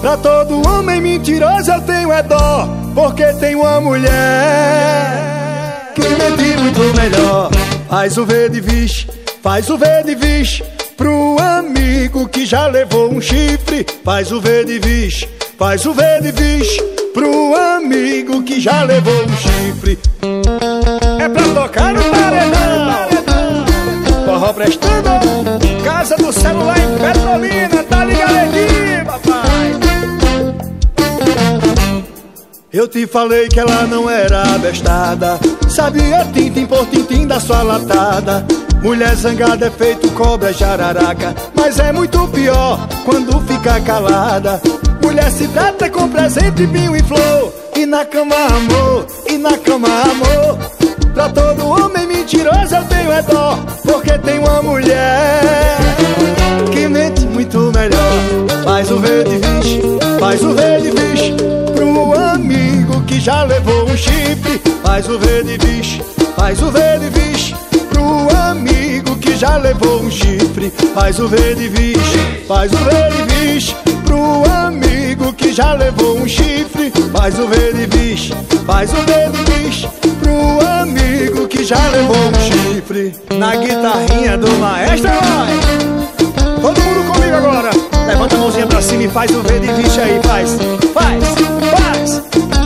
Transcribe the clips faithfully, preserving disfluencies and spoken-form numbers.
Pra todo homem mentiroso eu tenho é dó, porque tem uma mulher que mente muito melhor. Faz o verde vixe, faz o verde vixe pro amigo que já levou um chifre. Faz o verde vixe, faz o verde vixe pro amigo que já levou um chifre. É pra tocar no paredão, forró prestando, Casa do Celular em Petrolina, tá ligado aqui, papai? Eu te falei que ela não era abestada, sabia tintim por tintim da sua latada. Mulher zangada é feito cobra jararaca, mas é muito pior quando fica calada. Mulher se trata com presente, vinho e flor, e na cama amor, e na cama amor. Pra todo homem mentiroso eu tenho é dó, porque tem uma mulher que mente muito melhor. Faz o verde vixe, faz o verde vixe pro amigo que já levou um chifre. Faz o verde vixe, faz o verde vixe pro amigo que já levou um chifre. Faz o verde vixe, faz o verde vixe pro amigo que já levou um chifre. Faz o verde vixe, faz o verde vixe pro amigo que já levou um chifre. Na guitarrinha do maestro, vai! Todo mundo comigo agora! Levanta a mãozinha pra cima e faz o verde vixe aí, faz! Faz! Faz!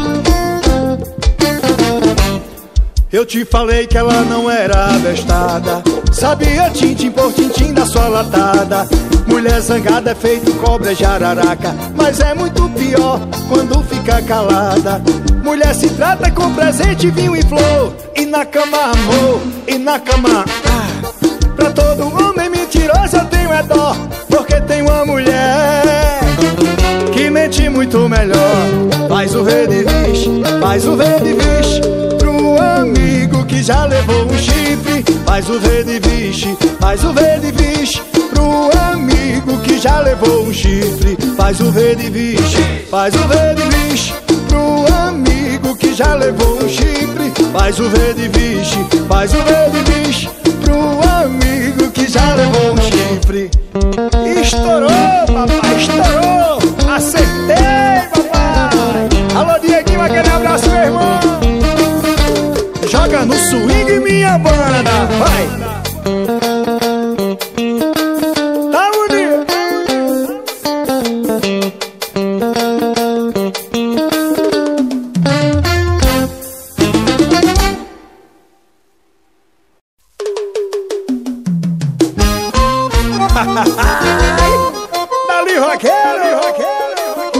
Eu te falei que ela não era abestada, sabia tintim por tintim da sua latada. Mulher zangada é feito cobra jararaca, mas é muito pior quando fica calada. Mulher se trata com presente, vinho e flor, e na cama amor, e na cama ah. Pra todo homem mentiroso eu tenho é dó, porque tem uma mulher que mente muito melhor. Faz o verde vixe, faz o verde vixe pro amigo que já levou um chifre. Faz o verde vixe, faz o verde vixe pro amigo que já levou um chifre. Faz o verde vixe, faz o verde vixe pro amigo que já levou um chifre. Faz o verde vixe, faz o verde vixe pro amigo que já levou um chifre. Estourou, papai, estourou. Acertei, papai. Alô, Dieguinho, aquele abraço, meu irmão. Joga no swing, minha banda, vai. Tá bonito. Dali, roqueiro, roqueiro.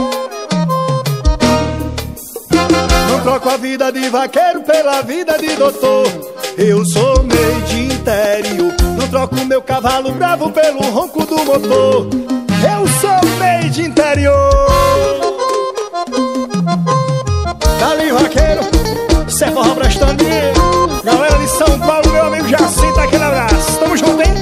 Não troco a vida de vaqueiro pela vida de doutor. Eu sou meio de interior. Não troco meu cavalo bravo pelo ronco do motor. Eu sou meio de interior. Dali, roqueiro, cê é forró prestando. Galera de São Paulo, meu amigo Jacinto, aquele abraço. Tamo junto, hein?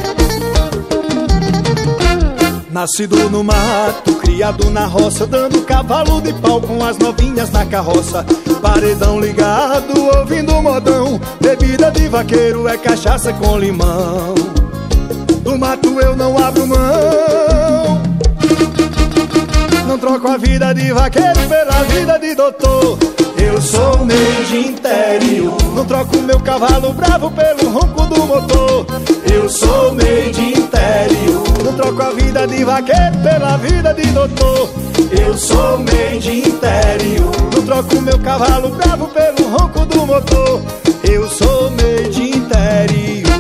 Nascido no mato, criado na roça, dando cavalo de pau com as novinhas na carroça. Paredão ligado, ouvindo modão. Bebida de vaqueiro é cachaça com limão. Do mato eu não abro mão. Não troco a vida de vaqueiro pela vida de doutor. Eu sou meio de interior. Não troco meu cavalo bravo pelo ronco do motor. Eu sou meio de interior. Não troco a vida de vaqueiro pela vida de doutor. Eu sou meio de interior. Não troco meu cavalo bravo pelo ronco do motor. Eu sou meio de interior.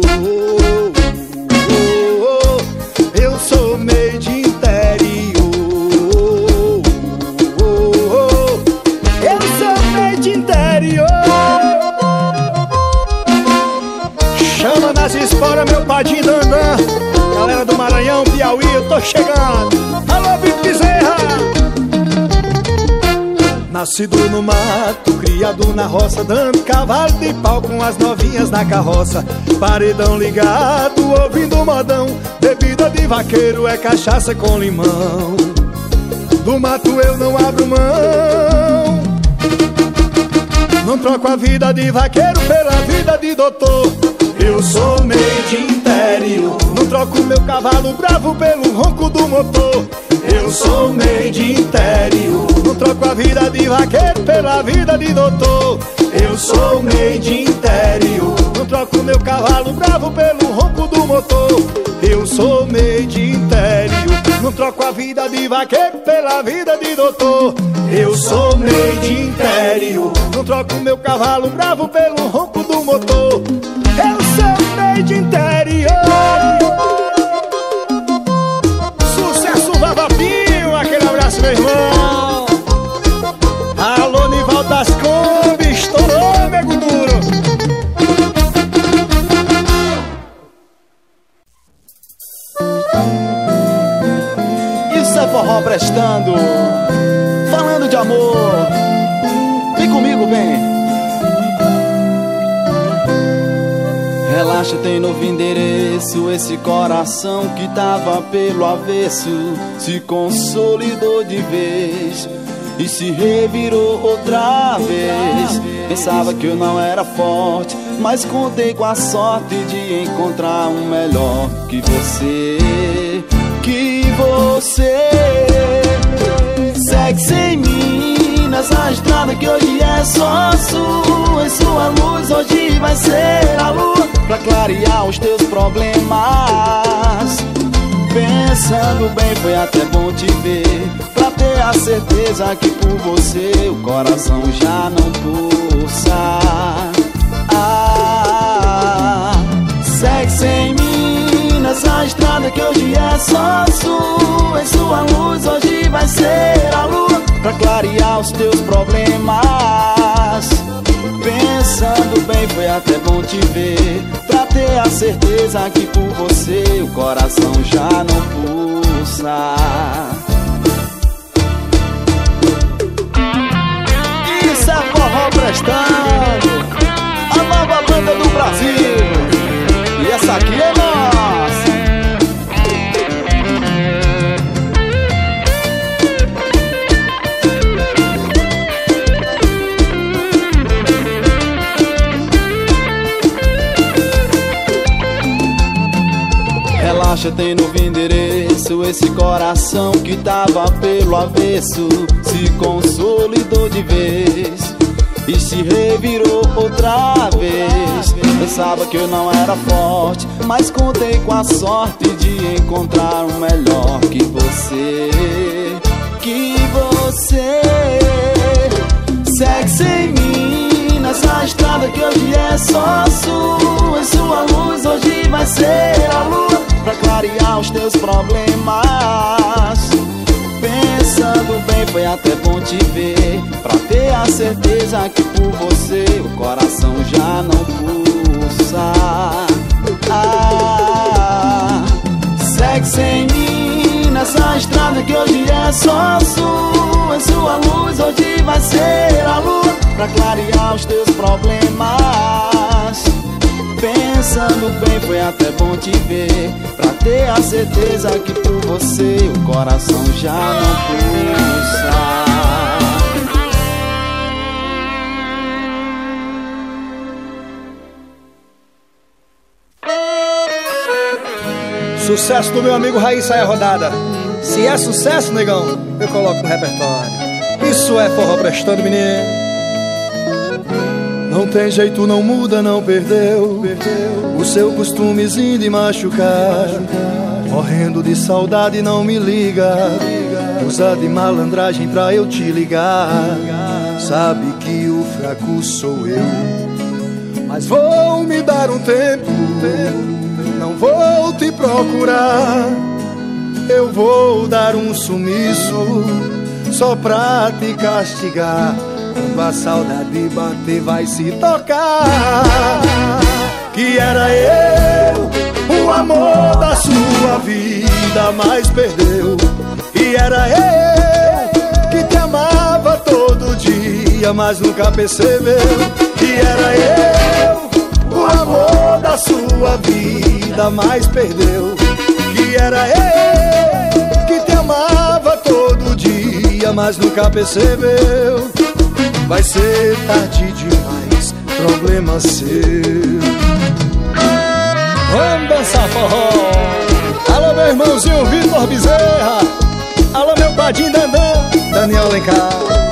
Eu sou meio de interior. Eu sou meio de interior. Chama nas esporas meu padinho Dandan. Galera do Maranhão, Piauí, eu tô chegando. Alô, Vitor Bezerra. Nascido no mato, criado na roça, dando cavalo de pau com as novinhas na carroça. Paredão ligado, ouvindo modão. Bebida de vaqueiro é cachaça com limão. Do mato eu não abro mão. Não troco a vida de vaqueiro pela vida de doutor. Eu sou meio de interior. Não troco meu cavalo bravo pelo ronco do motor. Eu sou made interior. Não troco a vida de vaqueiro pela vida de doutor. Eu sou made interior. Não troco meu cavalo bravo pelo ronco do motor. Eu sou made interior. Não troco a vida de vaqueiro pela vida de doutor. Eu sou made interior. Não troco meu cavalo bravo pelo ronco do motor. Eu sou made interior. Sucesso Vavapinho, aquele abraço, meu irmão. Alô, Nivaldo das Kombi, estourou, nego duro. Isso é forró prestando, falando de amor. Vem comigo, vem. Relaxa, tem novo endereço. Esse coração que tava pelo avesso se consolidou de vez e se revirou outra vez. Pensava que eu não era forte, mas contei com a sorte de encontrar um melhor que você. Que você segue sem mim nessa estrada que hoje é só sua. Em sua luz hoje vai ser a lua pra clarear os teus problemas. Pensando bem, foi até bom te ver, pra ter a certeza que por você o coração já não pulsa. Ah, segue sem mim nessa estrada que hoje é só sua. Em sua luz hoje vai ser a lua pra clarear os teus problemas. Pensando bem, foi até bom te ver, pra ter a certeza que por você o coração já não pulsa. Isso é forró prestando, a nova banda do Brasil. E essa aqui é nossa. Relaxa, tem novo endereço. Esse coração que tava pelo avesso se consolidou de vez e se revirou outra vez. Pensava que eu não era forte, mas contei com a sorte de encontrar um melhor que você. Que você segue sem mim nessa estrada que hoje é só sua. Em sua luz hoje vai ser a lua pra clarear os teus problemas. Pensando bem, foi até bom te ver, pra ter a certeza que por você o coração já não pulsa. Ah, segue sem mim nessa estrada que hoje é só sua. Em sua luz hoje vai ser a lua pra clarear os teus problemas. Pensando bem, foi até bom te ver, pra ter a certeza que por você o coração já não pulsa. Sucesso do meu amigo Raiz sai a rodada. Se é sucesso, negão, eu coloco no repertório. Isso é forró prestando, menino. Não tem jeito, não muda, não perdeu, perdeu o seu costumezinho de machucar. Morrendo de saudade, não me liga, usa de malandragem pra eu te ligar. Sabe que o fraco sou eu, mas vou me dar um tempo, não vou te procurar. Eu vou dar um sumiço só pra te castigar. Quando a saudade bater vai se tocar que era eu, o amor da sua vida, mas perdeu. E era eu que te amava todo dia, mas nunca percebeu. E era eu, o amor da sua vida, mas perdeu. Que era eu que te amava todo dia, mas nunca percebeu. Vai ser tarde demais, problema seu. Vamos dançar forró. Alô, meu irmãozinho Vitor Bezerra. Alô, meu Alencar.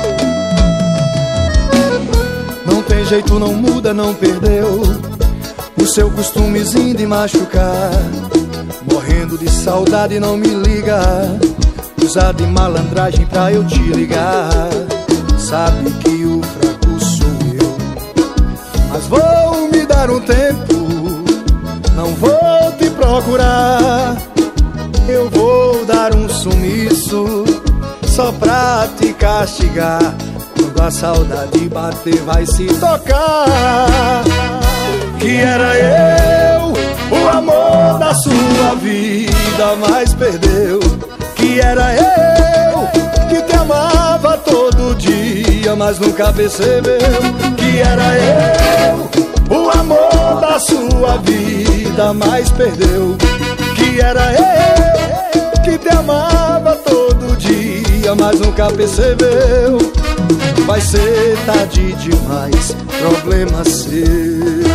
Não tem jeito, não muda, não perdeu o seu costumezinho de machucar. Morrendo de saudade, não me liga, usar de malandragem pra eu te ligar. Sabe que o fraco sou eu, mas vou me dar um tempo, não vou te procurar. Eu vou dar um sumiço só pra te castigar. Quando a saudade bater vai se tocar. Que era eu, o amor da sua vida, mas perdeu. Que era eu, que te amava todo dia, mas nunca percebeu. Que era eu, o amor da sua vida, mas perdeu. Que era eu, que te amava todo dia, mas nunca percebeu. Vai ser tarde demais, problema seu.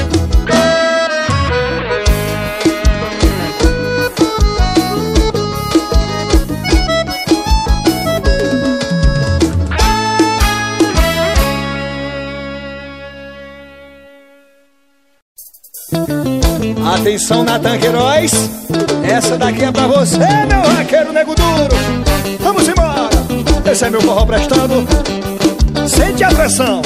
Atenção, Natan Queiroz, essa daqui é pra você, meu vaqueiro nego duro. Vamos embora, esse é meu forró prestando. Sente a pressão.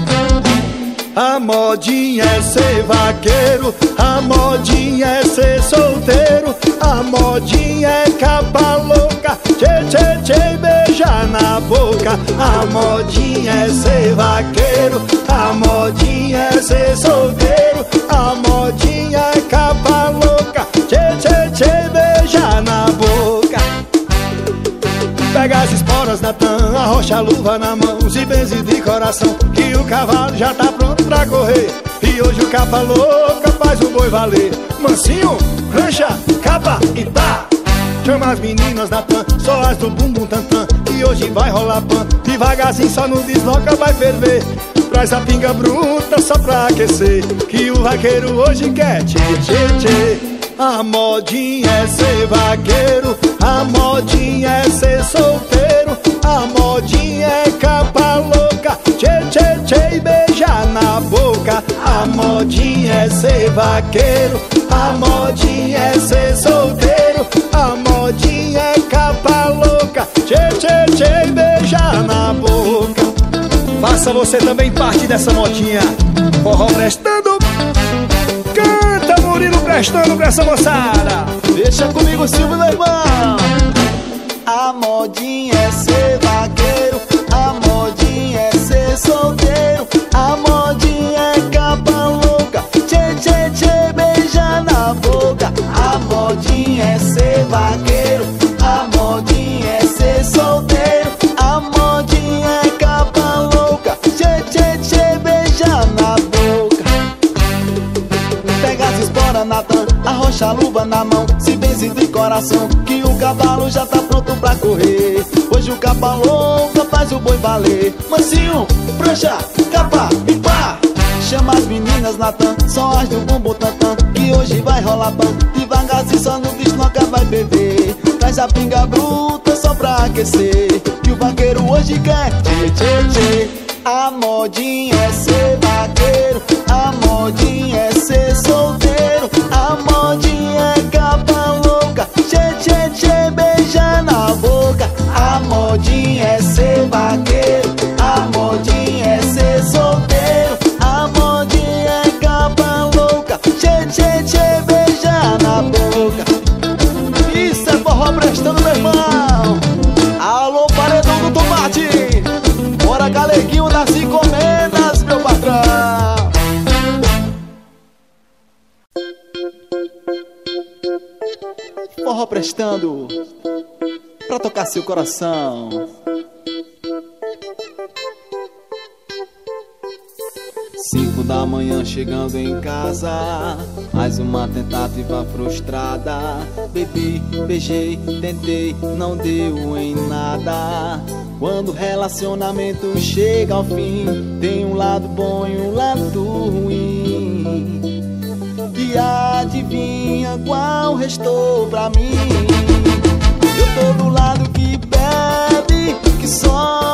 A modinha é ser vaqueiro, a modinha é ser solteiro, a modinha é capa louca, tchê tchê tchê, beijar na boca. A modinha é ser vaqueiro, a modinha é ser solteiro, a modinha é capa louca, tchê tchê tchê, beijar na boca. Pega as esporas, Natan, arrocha a luva na mão, se benze de coração, que o cavalo já tá pronto pra correr. E hoje o capa louca faz o boi valer. Mansinho, prancha, capa e tá. Chama as meninas, Natan, só as do bumbum tantã, que hoje vai rolar pan. Devagarzinho só no desloca vai ferver. Traz a pinga bruta só pra aquecer, que o vaqueiro hoje quer tchê tchê tchê. A modinha é ser vaqueiro, a modinha é ser solteiro, a modinha é capa louca, tchê tchê tchê, e beijar na boca. A modinha é ser vaqueiro, a modinha é ser solteiro, a modinha é capa louca, tchê tchê tchê, e beijar na boca. Faça você também parte dessa modinha. Forró prestando, canta Murilo prestando pra essa moçada. Deixa comigo, Silvio, meu irmão. A modinha é ser vaqueiro, a modinha é ser solteiro, a modinha é capa louca, tchê tchê tchê, beija na boca. A modinha é ser vaqueiro, a modinha é ser solteiro, a modinha é capa louca, tchê tchê tchê, beija na boca. Pega as esporas, Natan, arrocha a luva na mão, se benze de coração, que o cavalo já tá pronto pra correr. Hoje o capa louca faz o boi valer. Mansinho, prancha, capa e pá. Chama as meninas, Natan, só as do bumbum tantã, que hoje vai rolar pan. Devagarzinho só no desloca vai beber. Traz a pinga bruta só pra aquecer, que o vaqueiro hoje quer tchê tchê tchê. A modinha é ser vaqueiro, a modinha é ser solteiro, a modinha é capa louca, tchê tchê tchê, beija na boca. A modinha é ser vaqueiro, a modinha é ser solteiro, a modinha é capa louca, tchê tchê tchê, beija na boca. Isso é forró prestando, meu irmão. Alô, paredão do tomate, bora galeguinho das encomendas, meu patrão. Forró prestando pra tocar seu coração. Cinco da manhã chegando em casa, mais uma tentativa frustrada. Bebi, beijei, tentei, não deu em nada. Quando o relacionamento chega ao fim, tem um lado bom e um lado ruim. E adivinha qual restou pra mim? Eu tô do lado que bebe, que só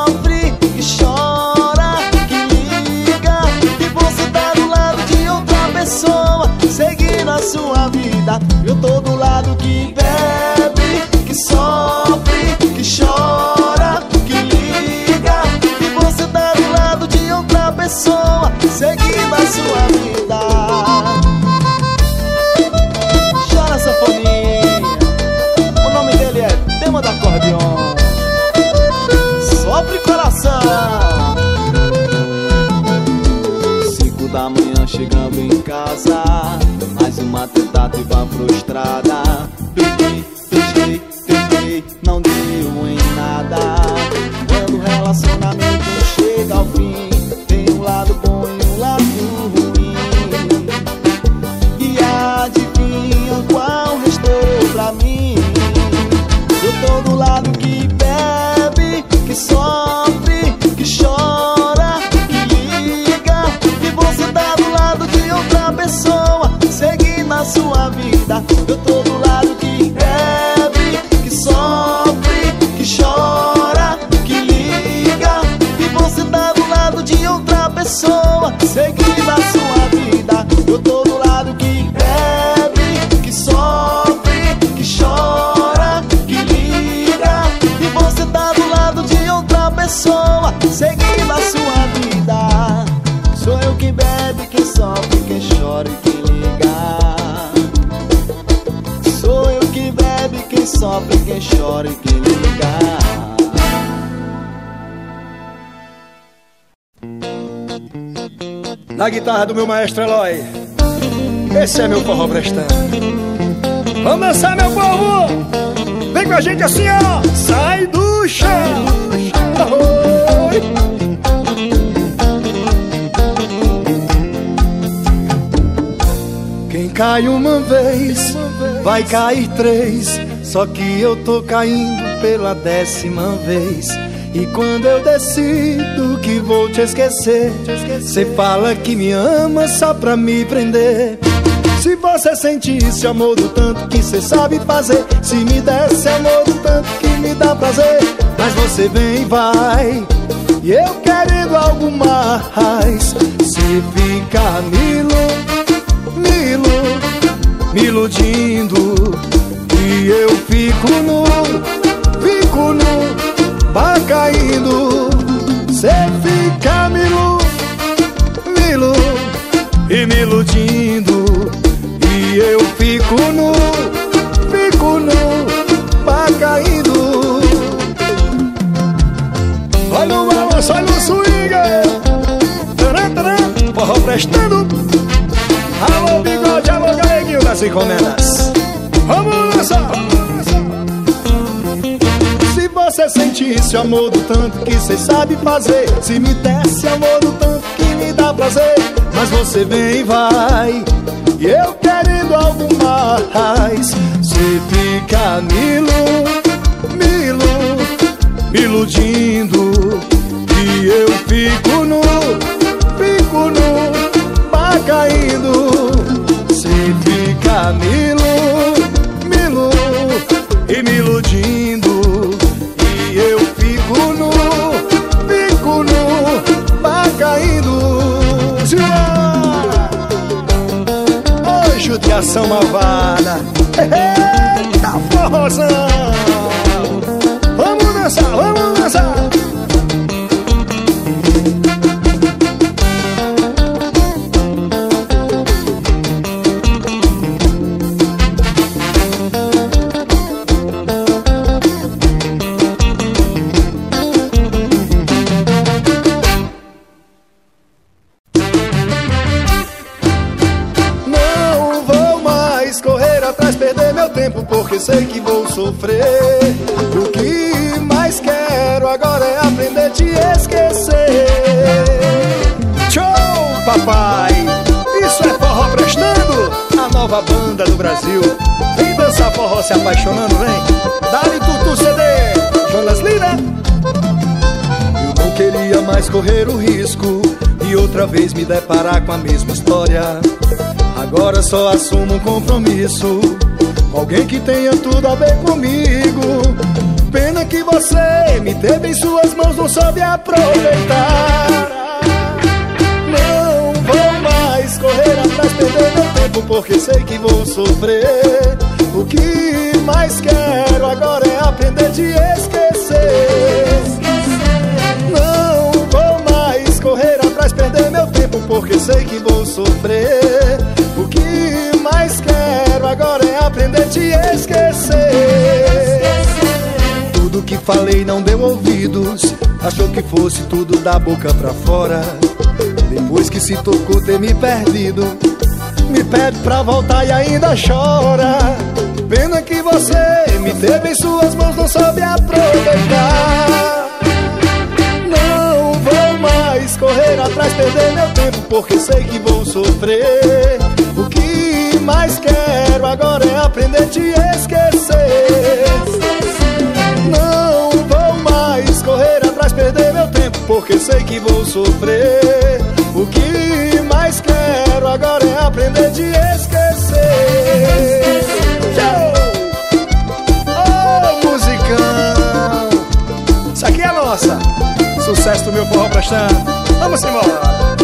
expectativa frustrada. Tentei, tentei, tentei, não deu em nada. Quando o relacionamento chega ao fim, tem um lado bom e um lado ruim. E adivinha qual restou pra mim? Eu tô do lado que bebe, que sofre, que chora, que liga. E você tá do lado de outra pessoa, seguindo a sua vida. Eu tô do lado que bebe, que sofre, que chora, que liga. E você tá do lado de outra pessoa, seguindo a sua vida. Eu tô do lado que bebe, que sofre, que chora, que liga. E você tá do lado de outra pessoa, seguindo a sua vida. Sou eu que bebe, quem sofre, quem chora e quem liga. Sou eu que bebe, quem sofre, quem chora e quem liga. Na guitarra do meu maestro Eloy, esse é meu forró prestando. Vamos dançar, meu povo! Vem com a gente assim, ó! Sai do chão! Oi. Quem cai uma vez, vai cair três. Só que eu tô caindo pela décima vez. E quando eu decido que vou te esquecer, cê fala que me ama só pra me prender. Se você sentisse amor do tanto que cê sabe fazer, se me desse amor do tanto que me dá prazer. Mas você vem e vai, e eu querendo algo mais. Se fica me ilu, me ilu, me iludindo, e eu fico nu, fico nu, vai caindo. Cê fica me ilu, me ilu, e me iludindo, e eu fico nu, fico nu, vai caindo. Olha no balanço, olha no swing, taran, taran, forró prestando. Alô bigode, alô galeguinho das encomendas. Vamos dançar, vamos dançar. Se você sentisse amor do tanto que cê sabe fazer, se me desse amor do tanto que me dá prazer. Mas você vem e vai, e eu querendo algo mais. Cê fica me ilu, me ilu, me iludindo, e eu fico nu, fico nu, vai caindo. Cê fica me ilu, me ilu, e me iludindo, e eu fico nu, fico nu, vai caindo. Oi, judiação malvada, eita forrozão. Vamos dançar, vamos dançar. Porque sei que vou sofrer. O que mais quero agora é aprender a te esquecer. Show, papai! Isso é forró prestando, a nova banda do Brasil. Vem dançar forró se apaixonando, vem. Dá-lhe Tutu C D, Jonas Lira. Eu não queria mais correr o risco e outra vez me deparar com a mesma história. Agora só assumo um compromisso, alguém que tenha tudo a ver comigo. Pena que você me teve em suas mãos, não soube aproveitar. Não vou mais correr atrás, perder meu tempo, porque sei que vou sofrer. O que mais quero agora é aprender a te esquecer. Não vou mais correr atrás, perder meu tempo, porque sei que vou sofrer. O que mais quero agora é aprender a te esquecer. Tudo que falei não deu ouvidos, achou que fosse tudo da boca pra fora. Depois que se tocou ter me perdido, me pede pra voltar e ainda chora. Pena que você me teve em suas mãos, não soube aproveitar. Não vou mais correr atrás, perder meu tempo, porque sei que vou sofrer. O que mais quero agora é aprender a te esquecer. Não vou mais correr atrás, perder meu tempo, porque sei que vou sofrer. O que mais quero agora é aprender a te esquecer. Oh, musicão, isso aqui é nossa. Sucesso do meu forró prestando. Vamos embora.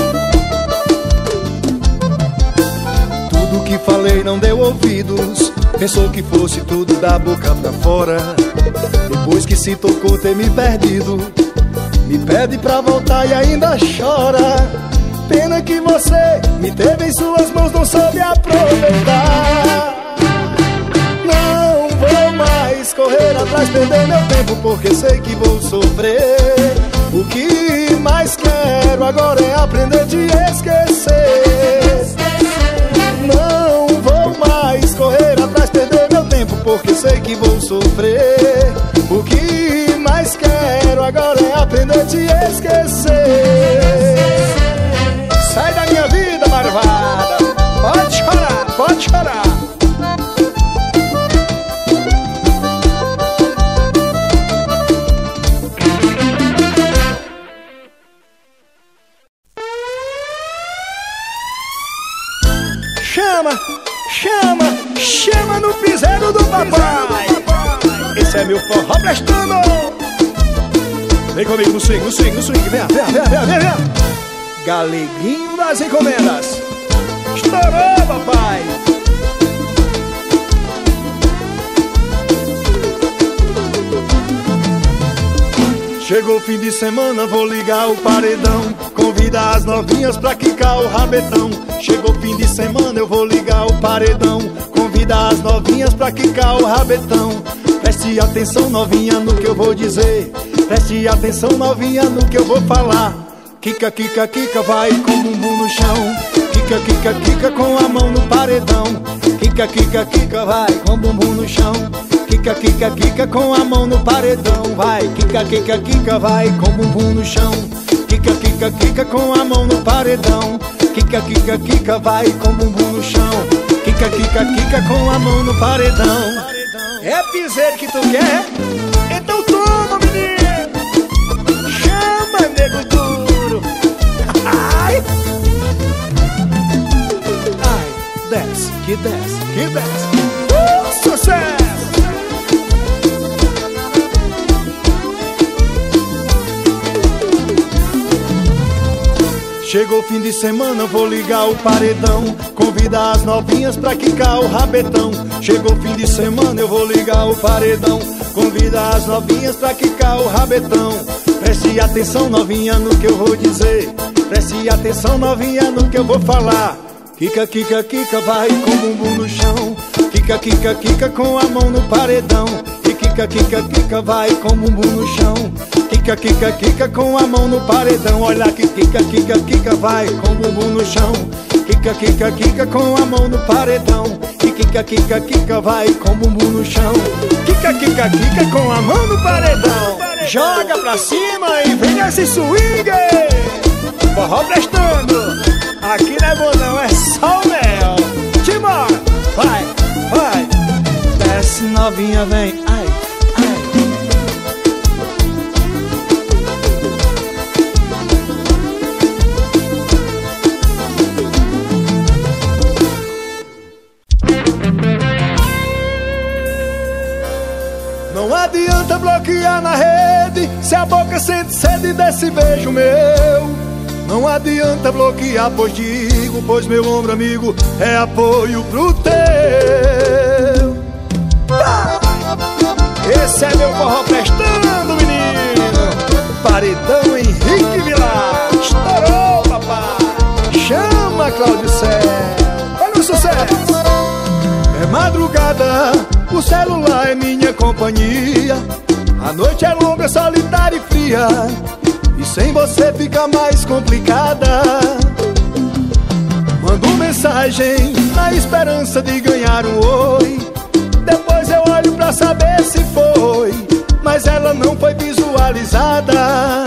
Tudo que falei não deu ouvidos, pensou que fosse tudo da boca pra fora. Depois que se tocou ter me perdido, me pede pra voltar e ainda chora. Pena que você me teve em suas mãos, não soube aproveitar. Não vou mais correr atrás, perder meu tempo, porque sei que vou sofrer. O que mais quero agora é aprender a te esquecer. Não vou mais correr atrás, perder meu tempo, porque sei que vou sofrer. O que mais quero agora é aprender a te esquecer. Sai da minha vida, marvada. Pode chorar, pode chorar. Chama, chama, chama no piseiro do papai. Esse é meu forró prestando. Vem comigo no swing, no swing, no swing. Vem, vem, vem, vem, vem, vem. Galeguinho das encomendas. Estourou, papai. Chegou o fim de semana, vou ligar o paredão. Convida as novinhas pra quicar o rabetão. Chegou o fim de semana, eu vou ligar o paredão. Convida as novinhas pra quicar o rabetão. Preste atenção, novinha, no que eu vou dizer. Preste atenção, novinha, no que eu vou falar. Quica, quica, quica, vai com o bumbum no chão. Quica, quica, quica, com a mão no paredão. Quica, quica, quica, vai com o bumbum no chão. Quica, quica, quica, com a mão no paredão. Vai, quica, quica, quica, vai com o bumbum no chão. Quica, quica, quica, com a mão no paredão. Quica, quica, quica, vai com o bumbum no chão. Quica, quica, quica, com a mão no paredão. É piseiro que tu quer? Então toma, menino. Chama, nego duro. Ai, ai, desce, que desce, que desce. Uh, sucesso! Chegou o fim de semana, vou ligar o paredão. Convida as novinhas pra quicar o rabetão. Chegou o fim de semana, eu vou ligar o paredão. Convida as novinhas pra quicar o rabetão. Preste atenção, novinha, no que eu vou dizer. Preste atenção, novinha, no que eu vou falar. Quica, quica, quica, vai com o bumbum no chão. Quica, quica, quica, com a mão no paredão. E quica, quica, quica, vai com o bumbum no chão. Quica, quica, quica, com a mão no paredão. Olha que quica, quica, quica, vai com o bumbum no chão. Quica, quica, quica, com a mão no paredão. E quica, quica, quica, vai com o bumbum no chão. Quica, quica, quica, com a mão no paredão. Joga pra cima e vem esse swing. Forró prestando. Aqui não é bom não, é só o mel. Timor, vai, vai. Desce novinha, vem, ai, ai. Não adianta bloquear na rede, se a boca sente sede desse beijo meu. Não adianta bloquear, pois digo, pois meu ombro amigo é apoio pro teu. Ah! Esse é meu forró prestando, menino. Paredão Henrique Vilar. Estourou, papai. Chama, Cláudio Céu. Olha o sucesso. É madrugada, o celular é minha companhia. A noite é longa, solitária e fria, e sem você fica mais complicada. Mando mensagem mensagem na esperança de ganhar um oi. Depois eu olho pra saber se foi, mas ela não foi visualizada.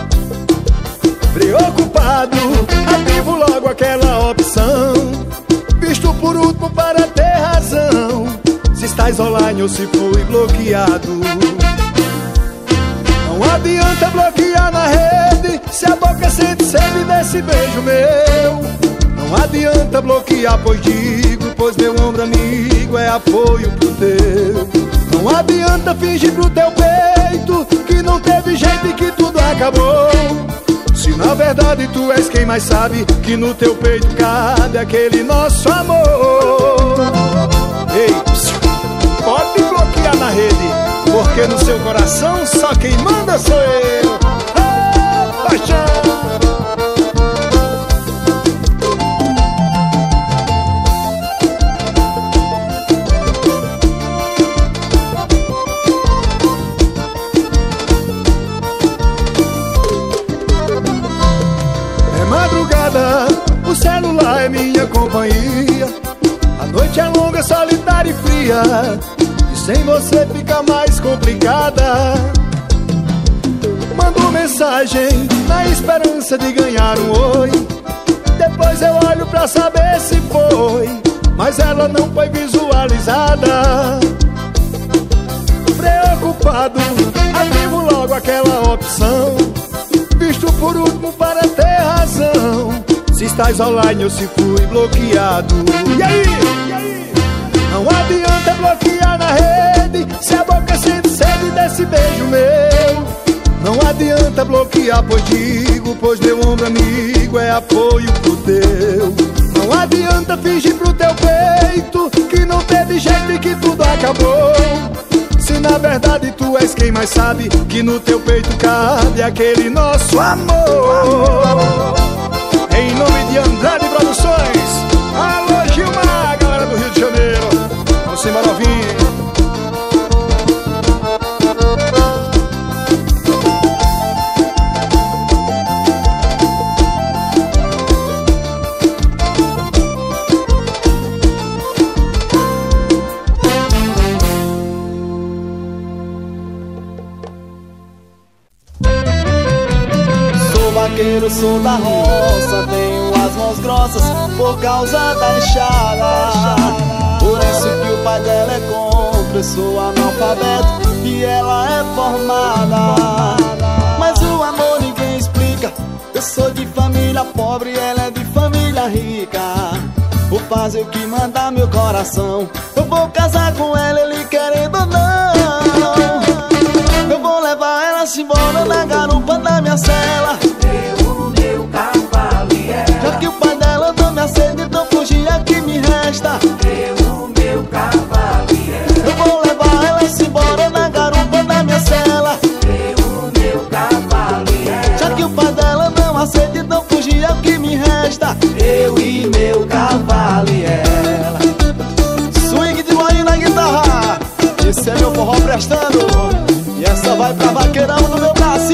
Preocupado, ativo logo aquela opção, visto por último para ter razão. Se estás online ou se fui bloqueado. Não adianta bloquear na rede se a boca sente sede desse beijo meu. Não adianta bloquear, pois digo, pois meu ombro amigo é apoio pro teu. Não adianta fingir pro teu peito que não teve jeito e que tudo acabou, se na verdade tu és quem mais sabe que no teu peito cabe aquele nosso amor. Ei, pode bloquear na rede, porque no seu coração só quem manda sou eu. Oh, paixão! O celular é minha companhia, a noite é longa, solitária e fria, e sem você fica mais complicada. Mando mensagem na esperança de ganhar um oi. Depois eu olho pra saber se foi, mas ela não foi visualizada. Preocupado, ativo logo aquela opção, visto por último para ter razão. Se estás online ou se fui bloqueado. E aí? E aí? Não adianta bloquear na rede se a boca sente sede desse beijo meu. Não adianta bloquear, pois digo, pois meu ombro amigo é apoio pro teu. Não adianta fingir pro teu peito que não teve jeito e que tudo acabou, se na verdade tu és quem mais sabe que no teu peito cabe aquele nosso amor. Em nome de Andrade Produções, alô Gilmar, galera do Rio de Janeiro, vamos embora ouvir. Vaqueiro, sou da roça, tenho as mãos grossas por causa da enxada. Por isso que o pai dela é contra, eu sou analfabeto e ela é formada. Mas o amor ninguém explica, eu sou de família pobre e ela é de família rica. Vou fazer o que mandar meu coração, eu vou casar com ela, ele querendo ou não. Eu vou levar ela-se embora na garupa da minha cela. Já que o pai dela não me aceita, então fugir é que me resta. Eu, o meu cavalo e ela. Eu vou levar ela-se embora na garupa da minha cela. Eu, o meu cavalo e ela. Já que o pai dela não aceita, então fugir é o que me resta. Eu e meu cavalo e ela. Swing de boinha na guitarra, esse é meu forró prestando, e essa vai pra vaqueirão do meu Brasil.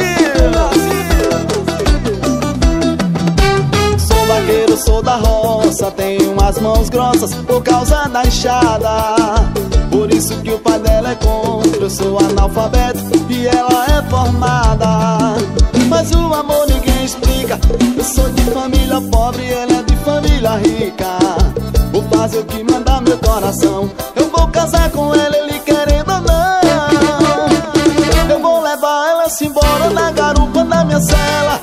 Vaqueiro, sou da roça, tenho as mãos grossas por causa da enxada. Por isso que o pai dela é contra, eu sou analfabeto e ela é formada. Mas o amor ninguém explica, eu sou de família pobre e ela é de família rica. Vou fazer o que mandar meu coração, eu vou casar com ela, ele querendo ou não. Eu vou levar ela-se embora na garupa da minha cela.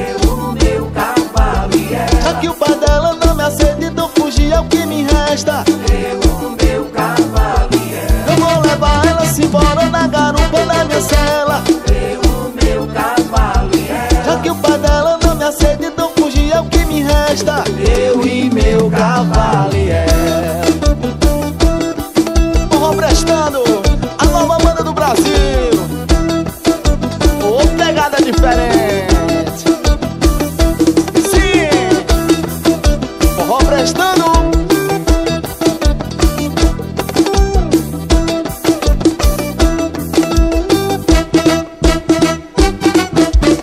Já que o pai dela não me aceita, então fugir é o que me resta. Eu, o meu cavalo e ela. Eu vou levar ela-se embora na garupa da minha cela. Eu, o meu cavalo e ela. Já que o pai dela não me aceita, então fugir é o que me resta. Eu e meu cavalo e ela. Forró prestando, a nova banda do Brasil. Ô, pegada diferente. Prestando.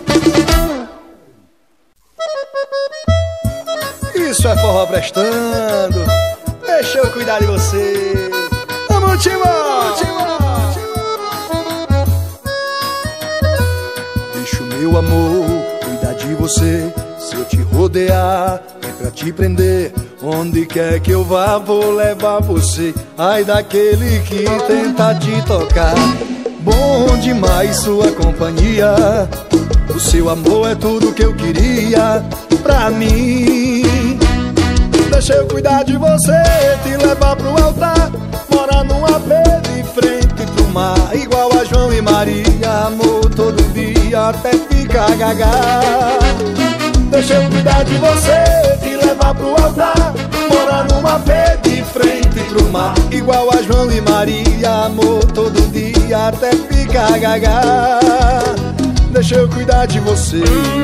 Isso é forró prestando. cuidar de você. Vamos, Timão! Deixa o meu amor cuidar de você. Se eu te rodear, é pra te prender. Onde quer que eu vá, vou levar você. Ai daquele que tenta te tocar. Bom demais sua companhia. O seu amor é tudo que eu queria pra mim. Deixa eu cuidar de você, te levar pro altar. Morar num A P de frente pro mar. Igual a João e Maria, amor todo dia até ficar gaga. Deixa eu cuidar de você, te levar pro altar. Morar num A P de frente pro mar. Igual a João e Maria, amor todo dia até ficar gaga. Deixa eu cuidar de você.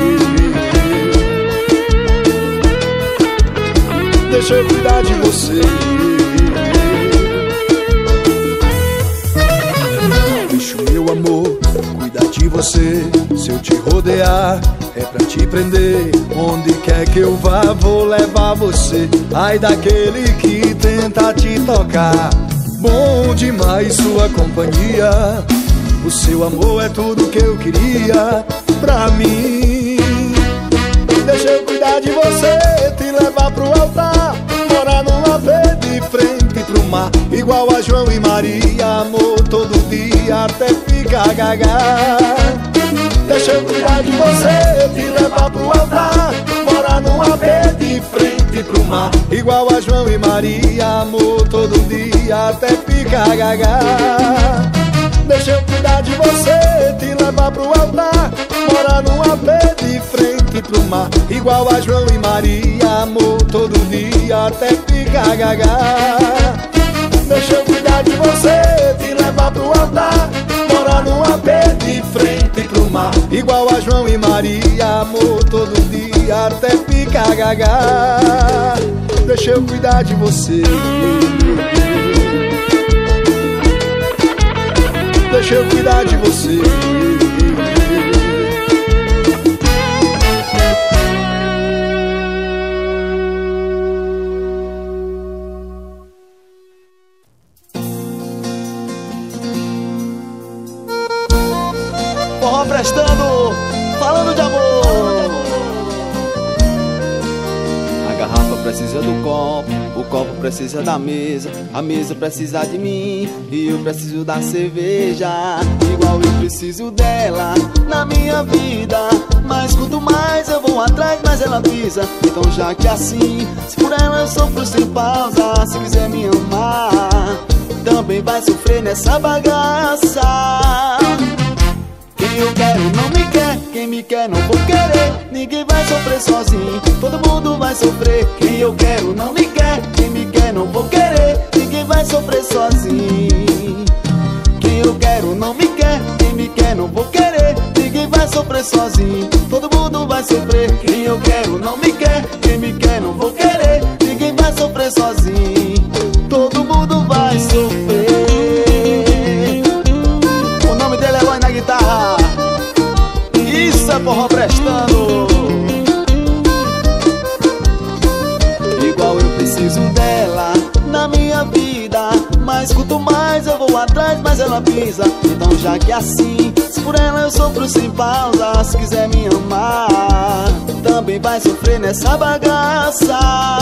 Deixa eu cuidar de você. Deixa o meu amor cuidar de você. Se eu te rodear, é pra te prender. Onde quer que eu vá, vou levar você. Ai daquele que tenta te tocar. Bom demais sua companhia. O seu amor é tudo que eu queria pra mim. Deixa eu cuidar de você, te levar pro altar. Morar num A P de frente pro mar. Igual a João e Maria, amor todo dia até ficar gaga. Deixa eu cuidar de você, te levar pro altar. Morar num A P de frente pro mar. Igual a João e Maria, amor todo dia até ficar gaga. Deixa eu cuidar de você, te levar pro altar. Morar num A P de frente pro mar. Igual a João e Maria, amor todo dia até ficar gaga. Deixa eu cuidar de você, te levar pro altar. Morar num A P de frente pro mar. Igual a João e Maria, amor todo dia até ficar gaga. Deixa eu cuidar de você. Deixa eu cuidar de você. Forró prestando, falando de amor. A garrafa precisa do copo, o copo precisa da mesa, a mesa precisa de mim e eu preciso da cerveja. Igual eu preciso dela na minha vida, mas quanto mais eu vou atrás, mais ela pisa. Então já que assim, se por ela eu sofro sem pausa, se quiser me amar, também vai sofrer nessa bagaça. Quem eu quero não me quer, quem me quer não vou querer. Ninguém vai sofrer sozinho, todo mundo vai sofrer. Quem eu quero não me quer, quem me quer não vou querer. Ninguém vai sofrer sozinho. Quem eu quero não me quer, quem me quer não vou querer. Ninguém vai sofrer sozinho, todo mundo vai sofrer. Quem eu quero não me quer, quem me quer não vou querer. Ninguém vai sofrer sozinho, todo mundo vai sofrer. O nome dele é Lói na guitarra. Isso é forró prestando. Igual eu preciso dela na minha vida, mas quanto mais eu vou atrás, mais ela pisa. Então já que assim, se por ela eu sofro sem pausa, se quiser me amar, também vai sofrer nessa bagaça.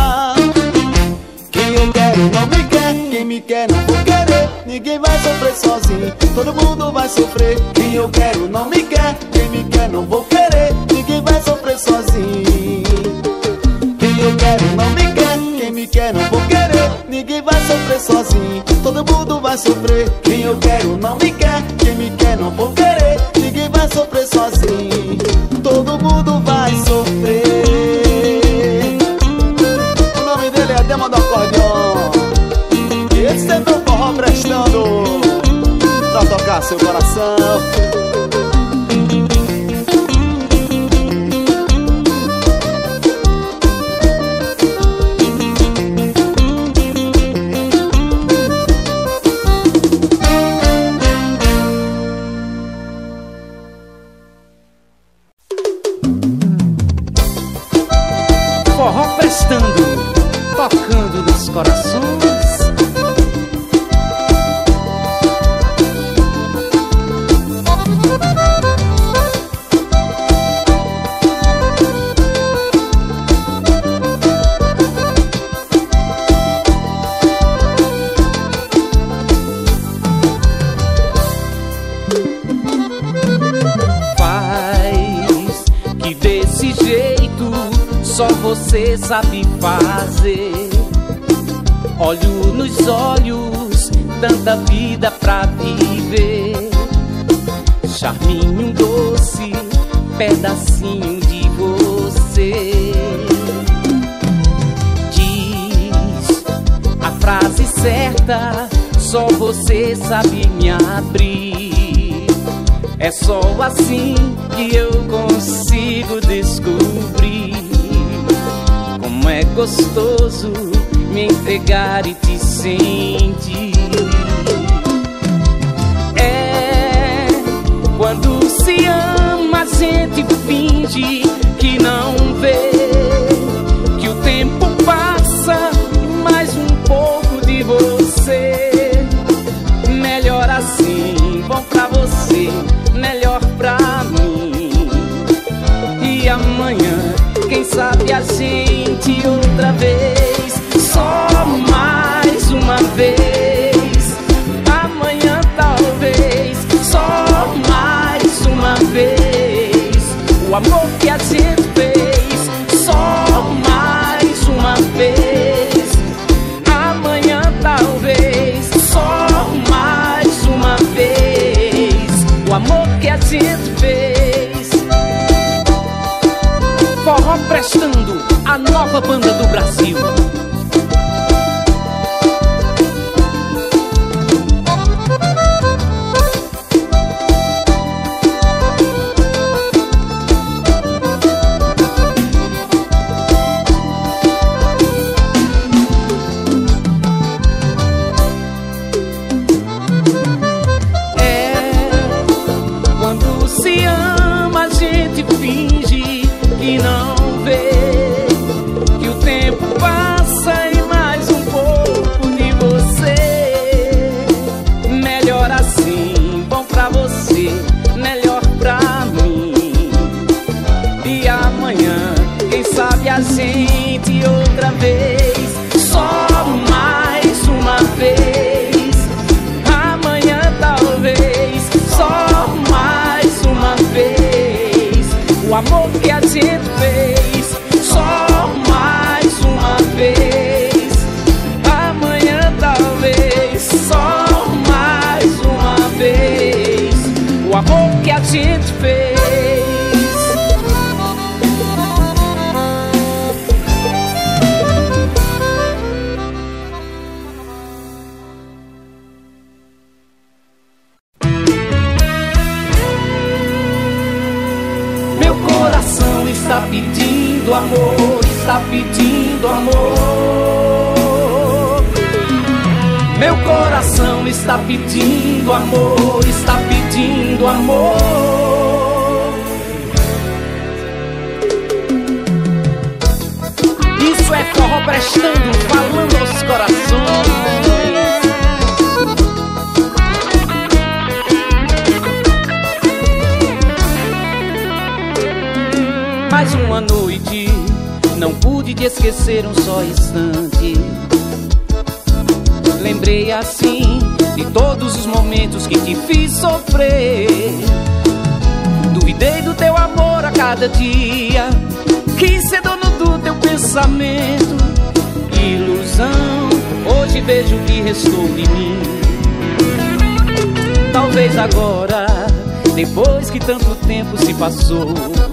Quem eu quero não me quer, quem me quer não vou querer. Ninguém vai sofrer sozinho, todo mundo vai sofrer. Quem eu quero não me quer, quem me quer não vou querer. Ninguém vai sofrer sozinho. Quem eu quero não me quer, quem me quer não vou querer. Ninguém vai sofrer sozinho, todo mundo vai sofrer. Quem eu quero não me quer, quem me quer não vou querer. Ninguém vai sofrer sozinho, todo mundo vai sofrer. O nome dele é Dema do Acordeon. E esse é meu forró prestando pra tocar seu coração. Forró prestando, tocando nos corações. só você sabe fazer. Olho nos olhos, tanta vida pra viver. Charminho doce, pedacinho de você. Diz a frase certa, só você sabe me abrir. É só assim que eu consigo descobrir como é gostoso me entregar e te sentir. É quando se ama, a gente finge que não vê que o tempo passa e mais um pouco de você. Melhor assim, bom pra você, melhor pra mim. E amanhã, quem sabe a gente outra vez, só mais uma vez. Amanhã talvez, só mais uma vez. O amor que a gente fez, só mais uma vez. Amanhã talvez, só mais uma vez. O amor que a gente fez. Forró Prestando, a nova banda do Brasil. A gente outra vez, só mais uma vez. Amanhã talvez, só mais uma vez. O amor que a gente fez, só mais uma vez. Amanhã talvez, só mais uma vez. O amor que a gente fez. Está pedindo amor, está pedindo amor. Meu coração está pedindo amor, está pedindo amor. Isso é Forró Prestando, falando aos corações. Mais uma noite, não pude te esquecer um só instante. Lembrei assim de todos os momentos que te fiz sofrer. Duvidei do teu amor a cada dia, quis ser dono do teu pensamento. Ilusão, hoje vejo o que restou de mim. Talvez agora, depois que tanto tempo se passou,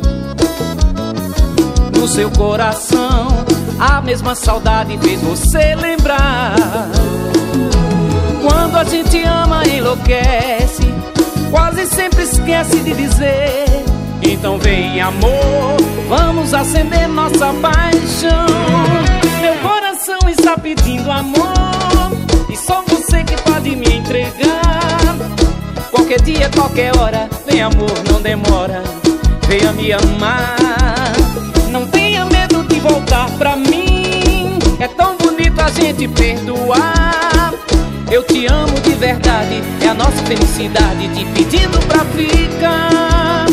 no seu coração a mesma saudade fez você lembrar. Quando a gente ama enlouquece, quase sempre esquece de dizer. Então vem amor, vamos acender nossa paixão. Meu coração está pedindo amor, e só você que pode me entregar. Qualquer dia, qualquer hora, vem amor, não demora, venha me amar. Não tenha medo de voltar pra mim, é tão bonito a gente perdoar. Eu te amo de verdade, é a nossa felicidade te pedindo pra ficar.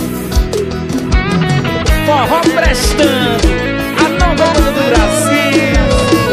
Forró Prestando, a nova banda do Brasil.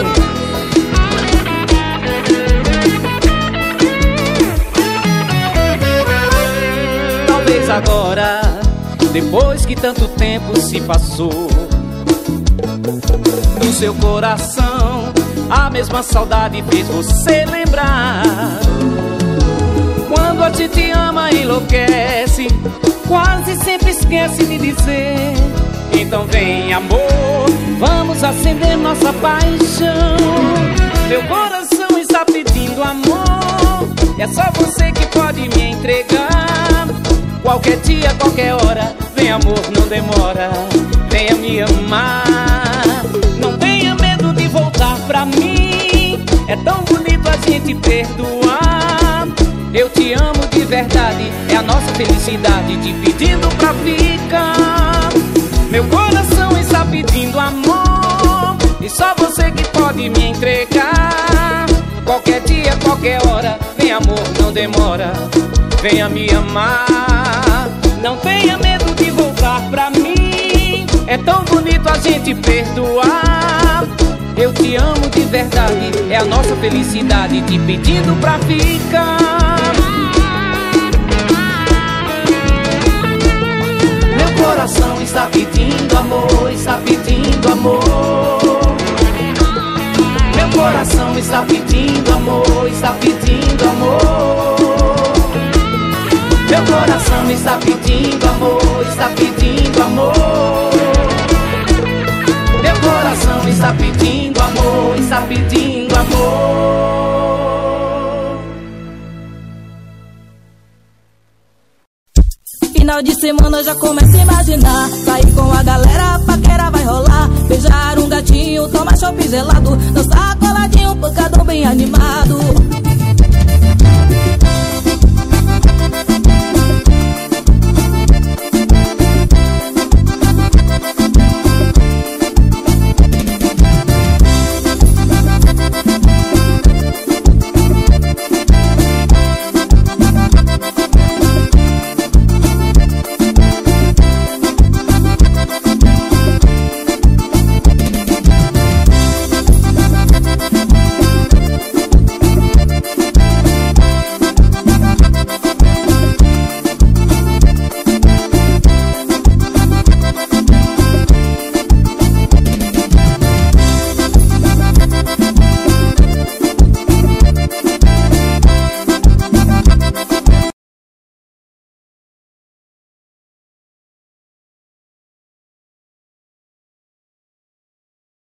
Talvez agora, depois que tanto tempo se passou, do seu coração. A mesma saudade fez você lembrar. Quando a gente ama, enlouquece, quase sempre esquece de dizer. Então vem, amor, vamos acender nossa paixão. Meu coração está pedindo amor, é só você que pode me entregar. Qualquer dia, qualquer hora, vem amor, não demora, venha me amar. Não tenha medo de voltar pra mim, é tão bonito a gente perdoar. Eu te amo de verdade, é a nossa felicidade te pedindo pra ficar. Meu coração está pedindo amor, e só você que pode me entregar. Qualquer dia, qualquer hora, vem amor, não demora, venha me amar. Não tenha medo de voltar pra mim, é tão bonito a gente perdoar. Eu te amo de verdade, é a nossa felicidade te pedindo pra ficar. Meu coração está pedindo amor, está pedindo amor. Meu coração está pedindo amor, está pedindo amor. Meu coração está pedindo amor, está pedindo amor. Meu coração está pedindo amor, está pedindo amor. Final de semana já começa a imaginar, sair com a galera, a paquera vai rolar. Beijar um gatinho, tomar chopp gelado, dançar coladinho, pancadão bem animado.